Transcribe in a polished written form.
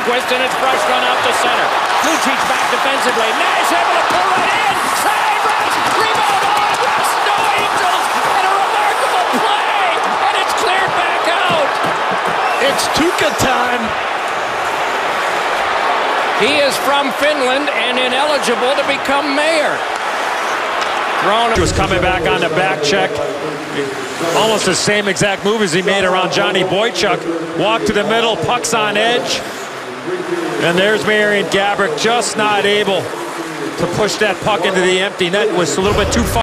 Lundqvist, and it's brushed on out to center. Lucic back defensively. Nash able to pull right in. Save, Rask, rebound on. Rask, no angels, and a remarkable play, and it's cleared back out. It's Tuukka time. He is from Finland and ineligible to become mayor. He was coming back on the back check. Almost the same exact move as he made around Johnny Boychuk. Walk to the middle, puck's on edge. And there's Marian Gaborik, just not able to push that puck into the empty net. Was a little bit too far.